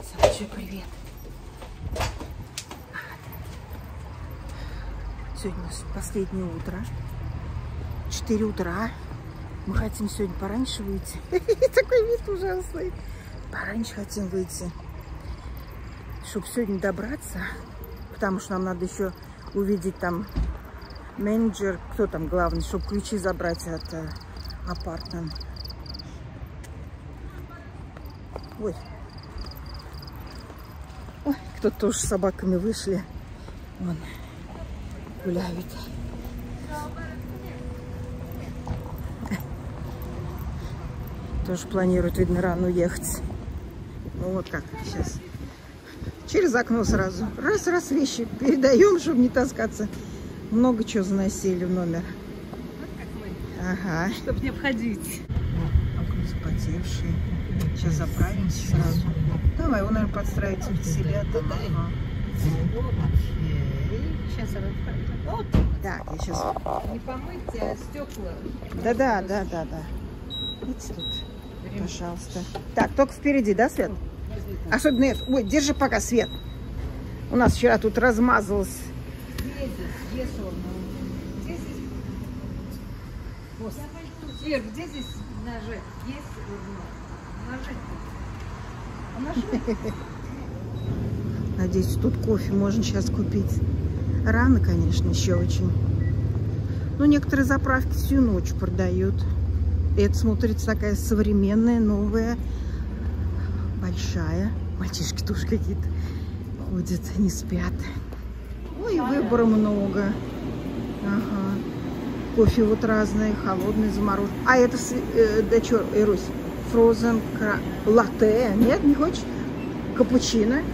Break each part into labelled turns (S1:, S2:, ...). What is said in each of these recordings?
S1: Большой привет. Сегодня у нас последнее утро. 4 утра. Мы хотим сегодня пораньше выйти. Такой вид ужасный. Пораньше хотим выйти, чтобы сегодня добраться. Потому что нам надо еще увидеть там менеджер, кто там главный, чтобы ключи забрать от апартмента. Ой. Ой, кто-то тоже с собаками вышли. Вон, гуляют. Тоже планируют, видно, рано уехать. Ну вот как сейчас. Через окно сразу. Раз вещи передаем, чтобы не таскаться. Много чего заносили в номер.
S2: Вот как мы.
S1: Ага.
S2: Чтобы не обходить.
S1: Окна запотевшие. Сейчас заправимся сразу. Давай, его, наверное, подстраивать под себя. Ага.
S2: Сейчас она входит. Вот.
S1: Так, я сейчас...
S2: Не помыть, а стекла.
S1: Да. Видите тут, пожалуйста. Так, только впереди, да, Свет? Особенно это. Ой, держи пока, Свет. У нас вчера тут размазалось.
S2: Где сорно? Где здесь? Свет, где здесь нажать? Есть нажать.
S1: Надеюсь, тут кофе можно сейчас купить. Рано, конечно, еще очень. Но некоторые заправки всю ночь продают. И это смотрится такая современная, новая, большая. Мальчишки тоже какие-то ходят, не спят. Ой, выбора много. Ага. Кофе вот разные, холодный, замороженный. А это, да что, Ирусь, фрозен латте. Нет, не хочешь? Капучино.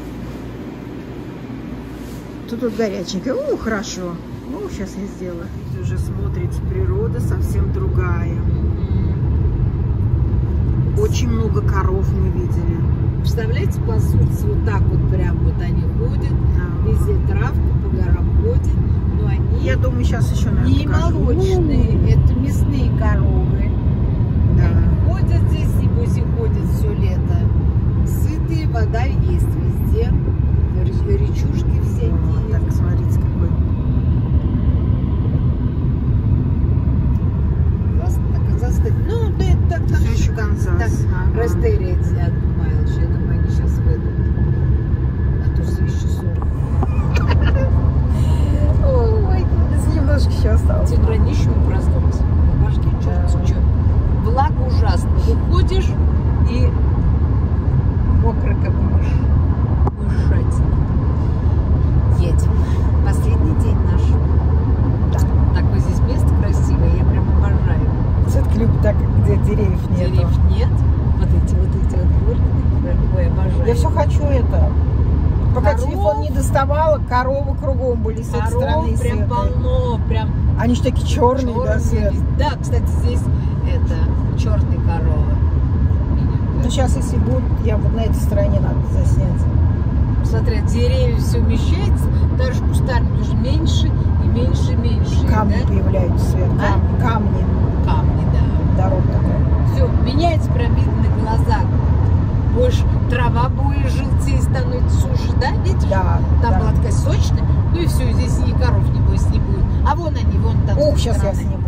S1: Тут горяченькое. Хорошо. Ну, сейчас я сделаю. Здесь уже смотрится природа совсем другая. Очень много коров мы видели.
S2: Представляете, пасутся вот так вот, прям вот они ходят, везде травку по горам ходят, но они,
S1: я думаю, сейчас еще, наверное,
S2: не молочные, это мясные коровы.
S1: Да.
S2: Они ходят здесь, небось, и ходят все лето. Сытые, вода есть везде, речушки всякие.
S1: Так, смотрите, какой.
S2: Ну, да, это так,
S1: Все еще Канзас.
S2: Растерия отдумаешь. Я думаю, они сейчас выйдут. А то все еще 40.
S1: Ой, немножко еще осталось.
S2: Граничную проснулся. В башке что. Влага ужасно. Выходишь и мокро как мышь. Мышать. Едем. Последний день наш. Да. Такое здесь место красивое. Я прям обожаю.
S1: Все-таки любит так, где деревьев нет.
S2: Деревьев нет. Вот эти вот горки. Ой, обожаю.
S1: Я все хочу это. Пока
S2: коров,
S1: телефон не доставала, коровы кругом были с этой стороны.
S2: Прям полно, прям.
S1: Они же такие черные, да, Свет?
S2: Да, кстати, здесь это черные коровы.
S1: Ну сейчас, если будут, я вот на этой стороне надо заснять.
S2: Смотри, деревья все умещается, даже кустарник уже меньше и меньше и меньше.
S1: Камни, да? Появляются, Свет. Камни.
S2: Камни, да.
S1: Дорога такая.
S2: Все, меняется прям видно на глазах. Больше трава более желтее становится, суше, да, видишь?
S1: Да.
S2: Там была такая сочная, ну и все, здесь и коров небось не будет. А вон они, вон там.
S1: Ох, сейчас я сниму.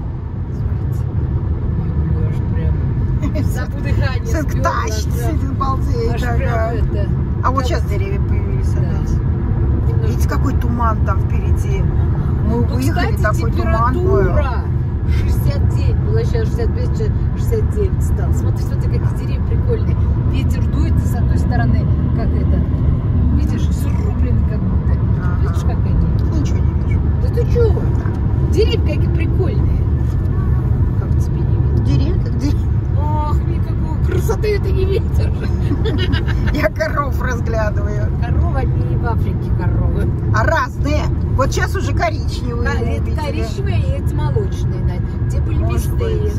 S2: Прям. Забу дыхание.
S1: Свет тащит, сидит, балдеет. А вот сейчас деревья появились опять. Видите, какой туман там впереди. Мы выехали, такой туман был.
S2: 69, было сейчас 65, 69 стало. Смотри, какие деревья прикольные. Ветер дует, и с одной стороны, как это, видишь, срублены как будто. Видишь, как они?
S1: Ничего не вижу.
S2: Да ты чего? Деревья какие прикольные. Как тебе не видно?
S1: Деревья?
S2: Ох, никакой красоты это не ветер.
S1: Я коров разглядываю.
S2: Коровы, они в Африке коровы.
S1: А разные. Вот сейчас уже коричневые.
S2: Это коричневые, и эти молочные, да. Те были мясные.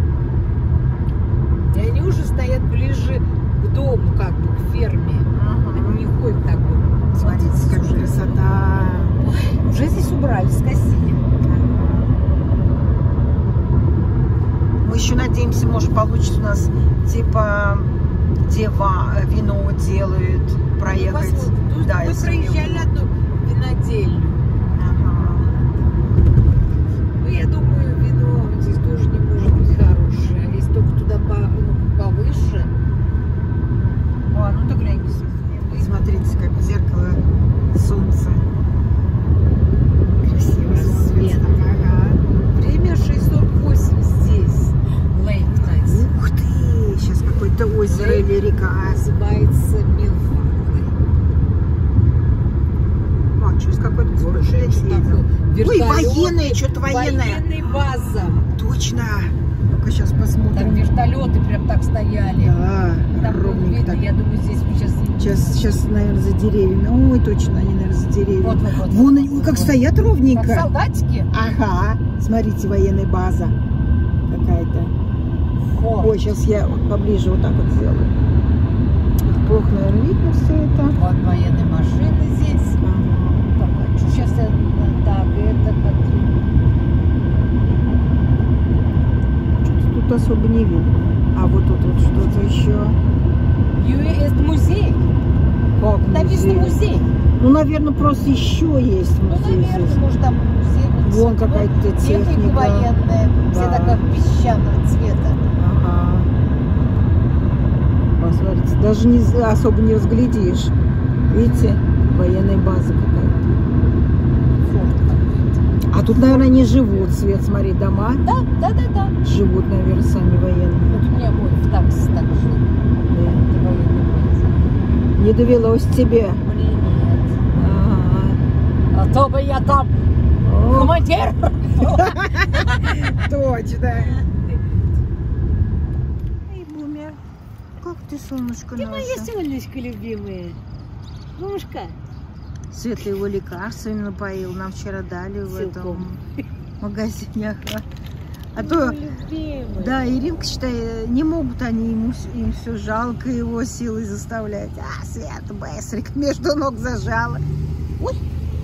S2: И они уже стоят ближе к дому, как бы, к ферме. Они не ходят так вот.
S1: Смотрите, какая красота.
S2: Ой, уже здесь убрали, скосили.
S1: Мы еще надеемся, может, получится у нас типа где вино делают, проехать.
S2: Ну,
S1: Да,
S2: мы
S1: если
S2: проезжали одну винодельню.
S1: Ага.
S2: Ну, я думаю, вино здесь тоже не может быть хорошее. Если только туда повыше.
S1: О, ну так гляньте. Смотрите, как в зеркало солнце. Красиво
S2: Свет.
S1: Ага.
S2: Время 6:48 здесь. Лейк Найс.
S1: Ух ты! Сейчас какое-то озеро или река.
S2: Называется Милфорд.
S1: А, через какой-то город едем. Ой, военные, что-то военное.
S2: Военная база.
S1: Точно. Ну-ка сейчас посмотрим.
S2: Там вертолеты прям так стояли.
S1: Да,
S2: Там
S1: ровненько
S2: видно,
S1: так.
S2: я думаю, здесь сейчас...
S1: Сейчас, наверное, за деревьями. Ой, точно, они, наверное, за деревьями.
S2: Вот.
S1: Вон они как стоят ровненько.
S2: Как солдатики.
S1: Ага. Смотрите, военная база какая-то. Ой, сейчас я вот поближе вот так вот сделаю. Плохо, наверное, видно все это.
S2: Вот военные машины здесь. Сейчас так, это как...
S1: Что-то тут особо не видно. А вот тут вот что-то еще.
S2: Это музей.
S1: Как
S2: Написано музей.
S1: Ну, наверное, просто еще есть
S2: Ну,
S1: музей
S2: наверное,
S1: здесь.
S2: может там музей.
S1: Вон какая-то
S2: техника
S1: техника.
S2: военная. Все
S1: Да.
S2: такая песчаного цвета.
S1: Ага. Посмотрите, даже особо не разглядишь. Видите, военная база какая-то.
S2: Форт какой-то.
S1: А тут, наверное, они живут, Свет, смотри, дома.
S2: Да.
S1: Живут, наверное, сами военные.
S2: Вот у меня мой в такси так жил.
S1: Да.
S2: Это военная база.
S1: Не довелось тебе.
S2: Мне нет.
S1: Ага.
S2: А то бы я там
S1: О,
S2: командир.
S1: точно. Эй, Бумер, как ты, солнышко
S2: Ты моя
S1: наше?
S2: солнышко любимая. Мушка.
S1: Свет его лекарствами напоил. Нам вчера дали в этом магазине. Ага. А то,
S2: Любимая.
S1: да, Иринка, считай, не могут они им все жалко его силой заставлять. А, Свет, быстрик, между ног зажала. Ой.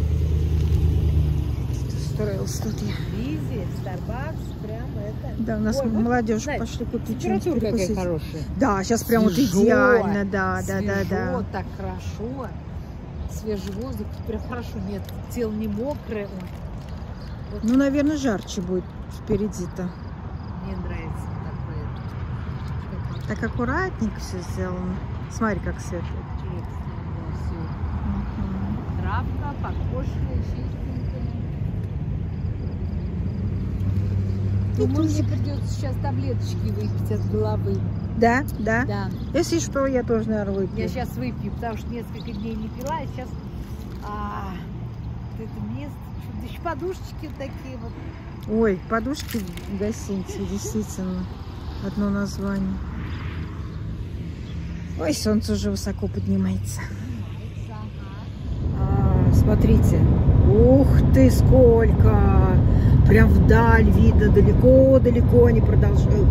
S1: Устроился тут я.
S2: Визи, Starbucks, прям это.
S1: Да, у нас
S2: Ой, вот,
S1: молодежь
S2: знаете,
S1: пошли купить
S2: температура
S1: что-нибудь
S2: какая
S1: перекусить.
S2: хорошая.
S1: Да, сейчас прям вот
S2: Свежо,
S1: идеально, да.
S2: Свежо, так хорошо. Свежий воздух, прям хорошо. Нет, тело не мокрое. Ой, вот
S1: Ну, наверное, жарче будет впереди-то.
S2: мне нравится такое.
S1: Так аккуратненько все сделано. Смотри, как свет.
S2: Травка, покошенная, чистенькая. Думаю, мне придется сейчас таблеточки выпить от головы.
S1: Да, да.
S2: Да.
S1: Если что, я тоже, наверное, выпью.
S2: Я сейчас выпью, потому что несколько дней не пила, а сейчас вот это место, да еще подушечки такие вот.
S1: Ой, подушки в гостинице, действительно. Одно название. Ой, солнце уже высоко поднимается. Смотрите. Ух ты, сколько! Прям вдаль видно, далеко-далеко они продолжают.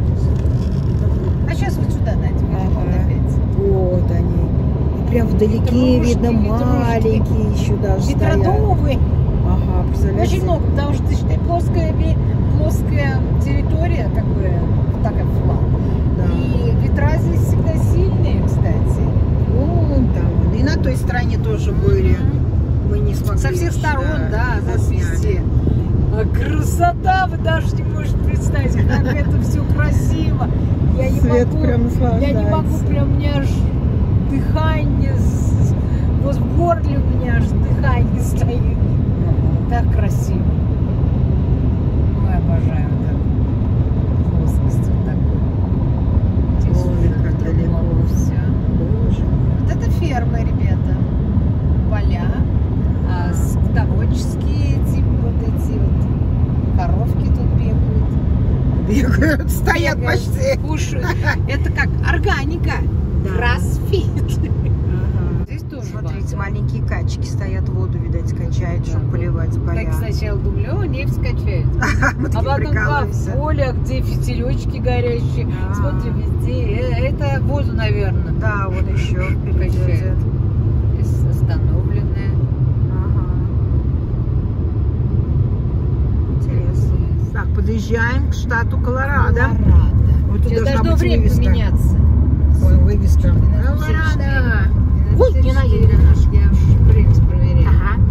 S2: А сейчас вот сюда, Надя,
S1: Ага.
S2: опять.
S1: Вот они. И прям вдалеке
S2: Ветрушки,
S1: видно маленькие еще даже стоят.
S2: Ветродувы.
S1: Ага, представляете?
S2: Очень много, потому что считай, плоская территория, как бы такая флаг.
S1: Да.
S2: И ветра здесь всегда сильные, кстати.
S1: Вон там. И на той стороне тоже были. Мы не смогли.
S2: Со всех сторон, да, везде. А красота, вы даже не можете представить, как это все красиво. Я не
S1: Свет
S2: могу,
S1: прям
S2: я не могу,
S1: наслаждается.
S2: прям у меня аж дыхание, вот в горле у меня аж дыхание стоит. Так красиво. Ой, обожаю так. Плоскость вот такой. Здесь
S1: Ой,
S2: уже
S1: как далеко.
S2: все.
S1: Боже.
S2: Вот это фермы, ребята. Поля. Скотоводческие, типа вот эти вот коровки тут бегают.
S1: Бегают, стоят
S2: Бегают,
S1: почти.
S2: кушают. Это как органика.
S1: Да.
S2: Кроссфит.
S1: Ага.
S2: Здесь тоже
S1: Смотрите,
S2: база.
S1: маленькие качки стоят, воду, видать, качают,
S2: Да.
S1: чтобы поливать поля.
S2: Так сначала думали, о, нефть качают.
S1: Мы
S2: А
S1: такие
S2: потом
S1: прикалываемся.
S2: в полях, где фитилечки горящие.
S1: А.
S2: Смотри, везде. Это воду, наверное.
S1: Да, вот еще впереди.
S2: Качает. Остановленная.
S1: Ага. Интересно. Так, подъезжаем к штату Колорадо. Вот тут
S2: Сейчас
S1: должна
S2: должно
S1: быть
S2: время
S1: вывеска.
S2: поменяться.
S1: Ой, вывеска.
S2: Да.
S1: Ой, не наедем.
S2: Я уж время проверяю.
S1: Ага.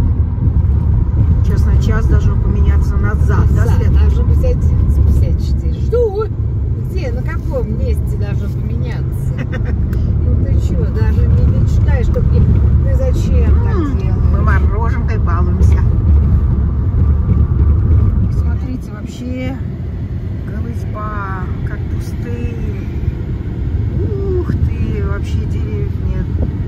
S1: Час на час должно поменяться назад, да, Свет?
S2: Должно быть 11:54. Что? Где? На каком месте должно поменяться? Ну ты что, даже не мечтай, что ты зачем так делаешь?
S1: Мы мороженкой балуемся. Смотрите, вообще голызьба, как пустынь. Ух ты, вообще деревьев нет.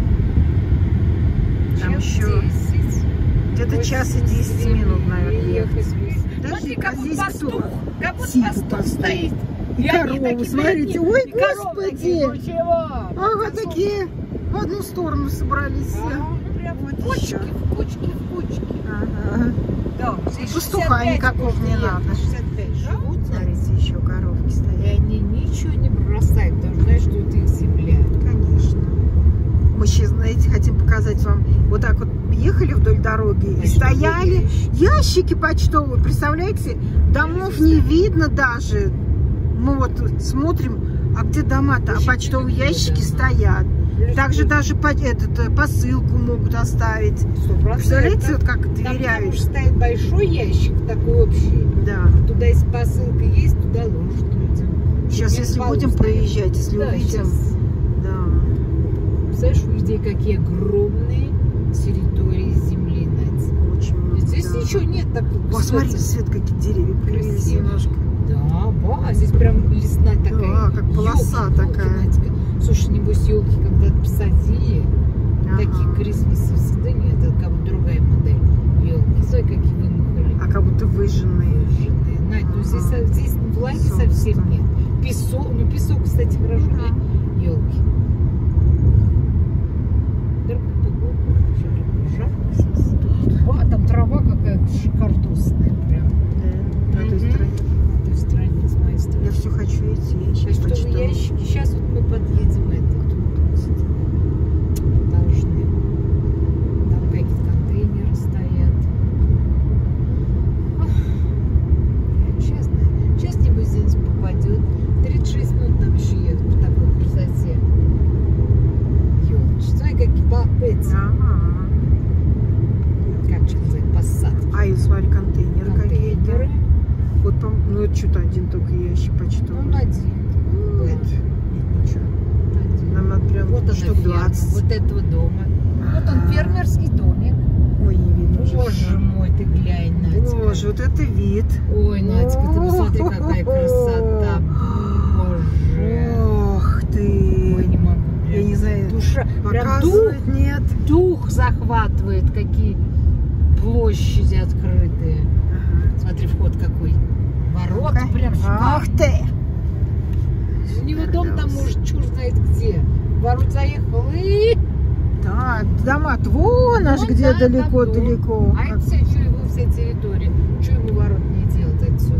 S1: Там еще где-то час и 10 минут, наверное, ехать.
S2: Смотри, как
S1: здесь
S2: пастух,
S1: кто?
S2: как вот
S1: Тихо
S2: пастух стоит.
S1: И коровы, смотрите, ой, господи!
S2: Ага,
S1: Ага, такие в одну сторону собрались.
S2: Прям
S1: Вот
S2: в кучке,
S1: еще.
S2: в кучке, в кучке.
S1: Ага.
S2: Да, здесь
S1: Пастуха
S2: 65
S1: никакого не
S2: нет,
S1: надо.
S2: 65 живут,
S1: Смотрите, еще коровки
S2: и
S1: стоят.
S2: они ничего не бросают, потому что знают, что это их земля.
S1: Конечно. Мы сейчас, знаете, хотим показать вам. Вот так вот ехали вдоль дороги и стояли ящики почтовые. Представляете, домов не видно даже. Мы вот смотрим, а где дома-то? А почтовые ящики стоят. Также даже посылку могут оставить.
S2: 100%.
S1: Представляете, вот как
S2: Там
S1: доверяют.
S2: стоит большой ящик, такой общий.
S1: Да.
S2: Туда, если посылка есть, туда ложат людям.
S1: Сейчас, если будем проезжать, если увидим.
S2: Сейчас.
S1: Да.
S2: Представляешь, у людей какие огромные территории земли, Надя.
S1: Очень много.
S2: Здесь
S1: да.
S2: ничего нет такого.
S1: О, смотрите, Свет, какие деревья появились
S2: Красиво.
S1: немножко.
S2: Да, здесь прям лесная такая.
S1: как полоса такая.
S2: Надька. Слушай, небось, елки когда-то посадили.
S1: Ага.
S2: Такие крисмисов всегда нет, это как бы другая модель елки. Смотри, какие вымахали.
S1: А как будто выжженные.
S2: Выжженные. Надь, ну здесь влаги
S1: Солнце.
S2: совсем нет. Песок, ну песок, кстати, хорошо,
S1: Да.
S2: елки. Жарко сейчас. О, там трава какая шикардосная прям.
S1: Да, на той стороне.
S2: На той стороне, с моей стороны.
S1: Я все хочу идти. Я сейчас
S2: Почтовые ящики. Сейчас вот мы подъедем должны. Там какие-то контейнеры стоят. Ох, сейчас, наверное. Сейчас небось здесь попадет. 36 минут нам еще ехать по такой красоте. Ёлочки. Смотри, какие эти,
S1: Ага.
S2: как сказать, посадки.
S1: А и смотри, контейнеры какие-то.
S2: Контейнеры.
S1: Вот, ну это что-то один только ящик почтовый.
S2: Ну, один.
S1: Нет, ничего.
S2: Один.
S1: Нам надо прям
S2: Вот она
S1: штук
S2: ферма
S1: 20.
S2: вот этого дома. Вот он, фермерский домик.
S1: Ой, не видно.
S2: Боже мой, ты глянь, Надька.
S1: Боже, вот это вид.
S2: Ой, Надька, ты посмотри, какая красота. Боже.
S1: Ох ты.
S2: Ой, не могу.
S1: Я не знаю.
S2: Душа, прям
S1: Показывать нет.
S2: дух захватывает, какие площади открытые.
S1: Ага.
S2: Смотри, вход какой. Ворота
S1: Ну-ка.
S2: прям
S1: Ах
S2: шикарные.
S1: ты.
S2: У него дом там, может, черт знает где. Ворот заехал и...
S1: Так, дома-то вон аж
S2: Вон,
S1: где
S2: да, там дом.
S1: далеко-далеко.
S2: А это все, что его вся территория. Что ему ворот не делать отсюда?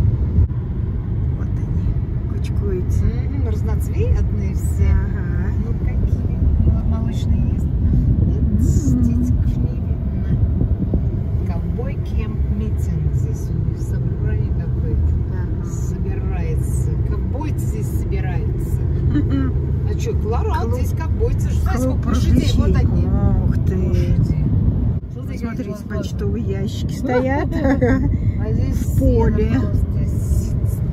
S1: Вот они, кучкуются.
S2: Разноцветные все.
S1: Ага.
S2: Ну какие? Молочные есть? Птичков не видно. Ковбой кемп митинг здесь. Собрание какое-то.
S1: Ага.
S2: Собирается. Ковбойцы здесь собираются. А что, колорад?
S1: Клуб.
S2: Здесь ковбойцы. Знаете,
S1: Клуб
S2: сколько лошадей? Вот они.
S1: Ух ты.
S2: Лошади.
S1: Смотрите, почтовые ящики стоят.
S2: А здесь
S1: В поле.
S2: сено просто сидит.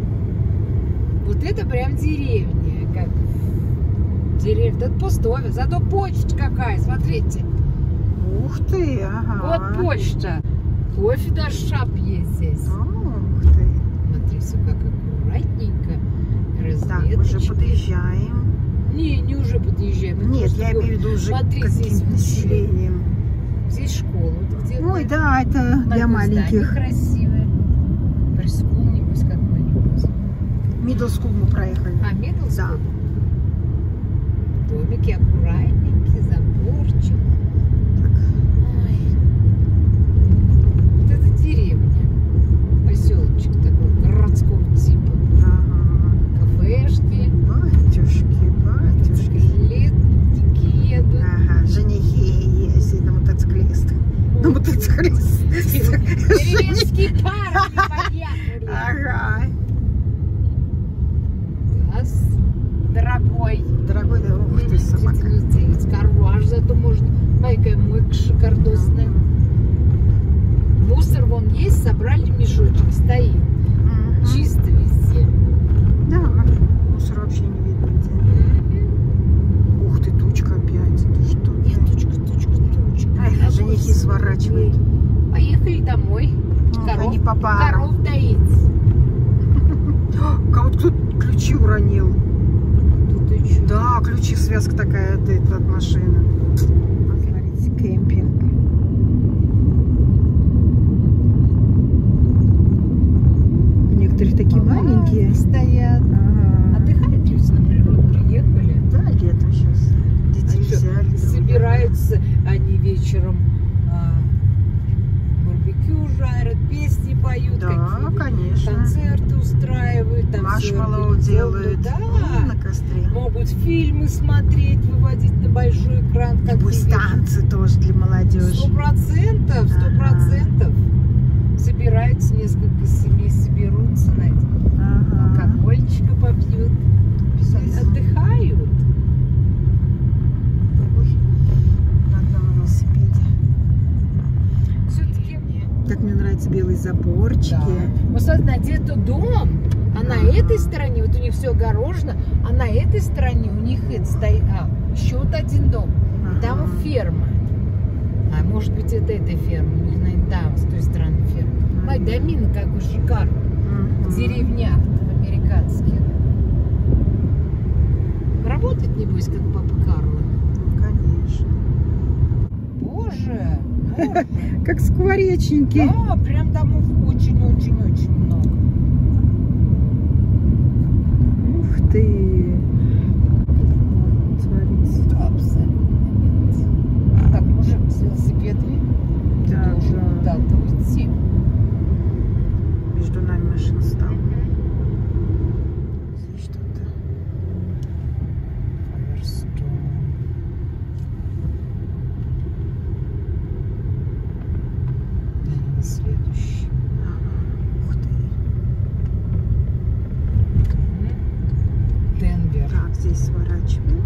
S2: Вот это прям деревня. Как деревня. Это пустое. Зато почта какая, смотрите.
S1: Ух ты, ага.
S2: Вот почта. Кофе даже шап есть здесь.
S1: Ух ты.
S2: Смотри, все как аккуратненько.
S1: Так, уже
S2: Разметочки.
S1: подъезжаем.
S2: Не уже подъезжаем. Это
S1: Нет,
S2: просто
S1: я
S2: город.
S1: имею в виду уже
S2: Смотри, здесь
S1: каким-то населением.
S2: Здесь школа. Вот где-то.
S1: Ой, да, это для
S2: Здание
S1: маленьких.
S2: красивое. Прескул, небось, какой-нибудь.
S1: Middle School мы проехали.
S2: А, Middle
S1: Да.
S2: School? Домики аккуратненькие, заборчик. Ой. Вот это деревня. Поселочек такой, городского типа.
S1: Ага.
S2: Кафешки.
S1: Батюшки.
S2: Мотоциклетники едут.
S1: Ага, женихи есть, на мотоциклистах. На мотоциклистах.
S2: Деревенские парни поехали.
S1: Ага.
S2: Газ дорогой.
S1: сворачивает.
S2: Поехали домой.
S1: Они по парам.
S2: Коров доить.
S1: Кого-то кто-то ключи уронил.
S2: Тут и чё?
S1: Да, ключи, связка такая от машины. Смотрите, кемпинг. Некоторые такие маленькие.
S2: Стоят.
S1: Ага.
S2: Отдыхают люди на природу, приехали.
S1: Да, летом сейчас. Детей взяли.
S2: Собираются они вечером, барбекю жарят, песни поют,
S1: Да, конечно.
S2: концерты устраивают, там
S1: Маршмеллоу
S2: всё
S1: делают.
S2: Да.
S1: На костре.
S2: Могут фильмы смотреть, выводить на большой экран. Как
S1: Пусть танцы тоже для молодежи.
S2: 100%, 100%. Собираются, несколько семей соберутся, знаете, алкогольчика попьют, отдыхают.
S1: На одном велосипеде.
S2: Все-таки
S1: Как мне нравятся белые заборчики.
S2: вот смотри, где-то дом, а на этой стороне, вот у них все огорожено, а на этой стороне у них это стоит, еще вот один дом, там ферма. А может быть это эта ферма, у них, наверное, там, с той стороны ферма. Ой, домин какой шикарный, в деревнях американских. Работает, небось, как папа Карло.
S1: Конечно.
S2: Боже,
S1: Как скворечники.
S2: да, прям домов очень-очень-очень много.
S1: Ух ты. Смотрите.
S2: Абсолютно нет. Так, мужик с велосипедами
S1: Да,
S2: должен
S1: да.
S2: куда-то уйти.
S1: Между нами машина стала. Здесь что-то.
S2: Наверное, следующий.
S1: Ух ты.
S2: Денвер.
S1: Так, здесь сворачиваем.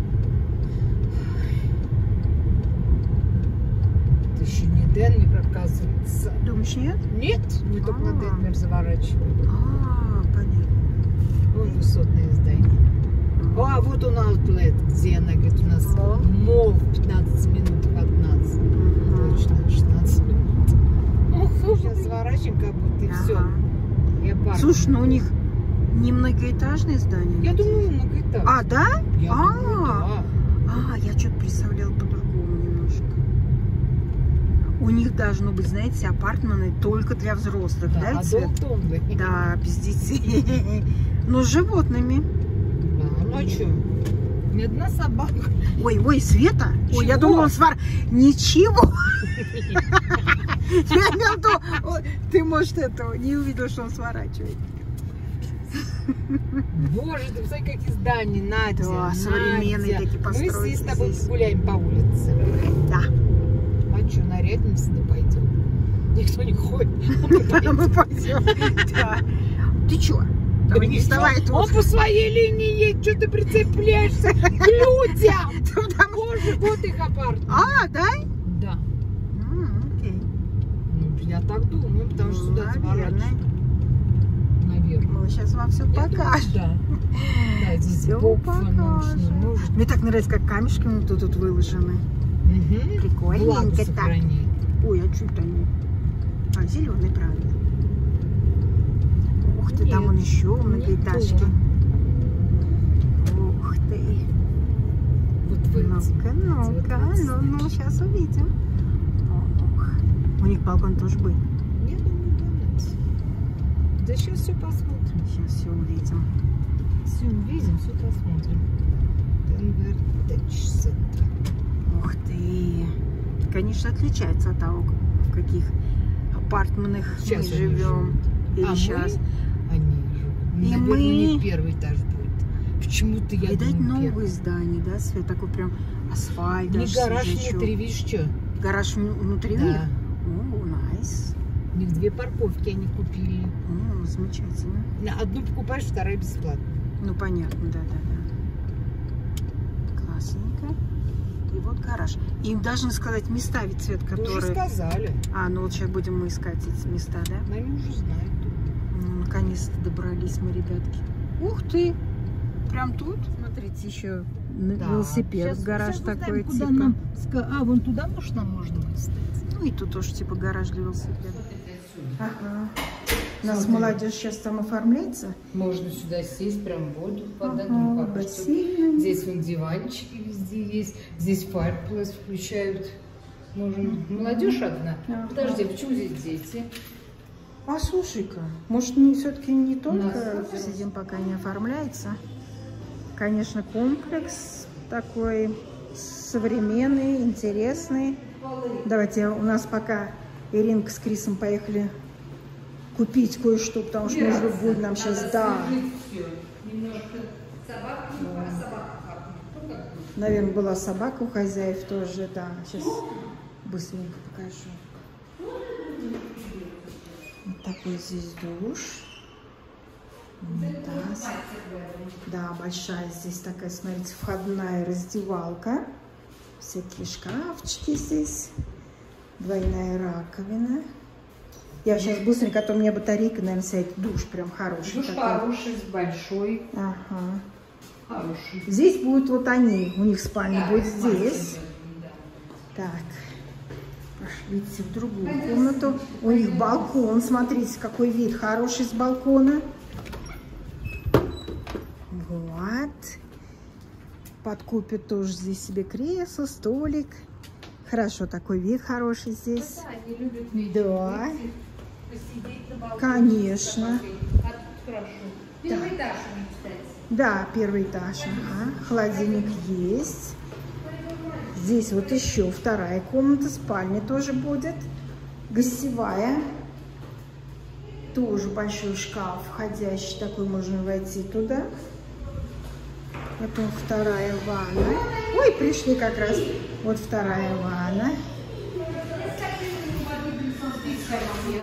S2: Это еще не Денвер, оказывается.
S1: Думаешь, нет?
S2: Нет, мы только на Денвер заворачиваем.
S1: Понятно.
S2: Вон высотное здание. А вот он аутлет, где она говорит, у нас
S1: Мол?
S2: мол в 15 минутах от нас. Точно, 16 минут. Сейчас заворачиваем, как будто и все.
S1: Ага. Слушай, ну у них не многоэтажные здания?
S2: Я думаю, многоэтажное.
S1: Да?
S2: Я думаю, да.
S1: Я что-то представляла по-другому немножко. У них должно быть, знаете, апартменты только для взрослых, да? Цвет? Да, без детей. Но с животными.
S2: Да, ну а что? Ни одна собака.
S1: Ой, Света. Ой, я
S2: Чего?
S1: думала, он Ничего. Я имел в виду, ты, может, этого не увидел, что он сворачивает.
S2: Боже, ты посмотри, какие здания, Надя.
S1: Да, современные такие постройки.
S2: Мы с тобой
S1: здесь.
S2: погуляем по улице.
S1: Да.
S2: А что, нарядимся, да пойдем? Никто не ходит.
S1: Мы пойдем. Да. Ты чё? Давай не вставай тут.
S2: Он по своей линии едет, что ты прицепляешься к людям? Боже, вот их апартмент.
S1: Да?
S2: Да.
S1: Окей.
S2: Ну, я так думаю, потому что сюда заворачивают. Наверное.
S1: Мы сейчас вам все покажем.
S2: Да. Да, здесь
S1: Всё
S2: бокс
S1: покажем.
S2: научный.
S1: Мне так нравится, как камешками тут выложены. Прикольненько
S2: Влагу
S1: так.
S2: сохраняет.
S1: Ой, а что там? Зеленый, правда. Ух ты, там
S2: Нет,
S1: он еще
S2: не
S1: многоэтажки.
S2: то.
S1: Ух ты.
S2: Вот в эти.
S1: Ну, сейчас увидим. Ох. У них балкон тоже был.
S2: Я думаю, да. Да сейчас все посмотрим.
S1: Сейчас все увидим.
S2: Все увидим, все посмотрим. Денвер Тэч Центр.
S1: Ух ты. Конечно, отличается от того, в каких апартментах
S2: Сейчас
S1: мы
S2: они
S1: живем. Или
S2: А
S1: сейчас.
S2: они живут.
S1: И
S2: Наверное,
S1: мы-
S2: не первый этаж будет. Почему-то я
S1: Видать,
S2: думаю,
S1: новые
S2: первый.
S1: здания, да, Свет? Такой прям асфальт.
S2: Не
S1: даже
S2: гараж
S1: свежачок.
S2: внутри, видишь что?
S1: Гараж внутри?
S2: Да.
S1: О, найс.
S2: У них 2 парковки они купили.
S1: О, замечательно.
S2: На одну покупаешь, вторая бесплатно.
S1: Ну, понятно, да. Классненько. И вот гараж. Им должны сказать места, ведь, Свет,
S2: Вы уже
S1: которые...
S2: сказали.
S1: Ну вот сейчас будем мы искать эти места, да?
S2: Но они уже знают.
S1: Ну, наконец-то добрались мы, ребятки. Ух ты! Прям тут. Смотрите, еще велосипед,
S2: Сейчас
S1: гараж
S2: узнаем,
S1: такой,
S2: куда
S1: типа.
S2: нам вон туда, может, нам можно выставить.
S1: Ну и тут тоже типа гараж для велосипеда. Ага. У нас молодежь сейчас там оформляется.
S2: Можно сюда сесть, прям в воду подать.
S1: Ага, бассейн.
S2: Здесь вон диванчики везде есть. Здесь файрплейс включают. Можем. Молодежь одна.
S1: Ага.
S2: Подожди, почему здесь дети?
S1: А слушай-ка, может все-таки не только сидим, пока не оформляется. Конечно, комплекс такой современный, интересный. Давайте, у нас пока Иринка с Крисом поехали купить кое-что, потому что нужно будет нам сейчас, да. Наверное, была собака у хозяев тоже, да. Сейчас быстренько покажу. Вот такой здесь душ. Унитаз. Да, большая здесь такая, смотрите, входная раздевалка. Всякие шкафчики здесь. Двойная раковина. Я сейчас быстренько, а то у меня батарейка, наверное, стоит. Душ прям хороший.
S2: Душ
S1: такой.
S2: хороший, большой.
S1: Ага.
S2: Хороший.
S1: Здесь будут вот они, у них спальня будет здесь.
S2: Да.
S1: Так, пошлите в другую комнату. У них балкон, смотрите, какой вид хороший с балкона. Вот. Подкупят тоже здесь себе кресло, столик. Хорошо, такой вид хороший здесь.
S2: Да, они любят
S1: Да.
S2: посидеть на балконе.
S1: Конечно.
S2: А тут хорошо. Первый этаж у них, кстати.
S1: Да, первый этаж. Ага. Холодильник есть. Здесь вот еще вторая комната, спальня тоже будет. Гостевая. Тоже большой шкаф входящий, такой можно войти туда. Потом вторая ванна. Ой, пришли как раз. Вот вторая ванна.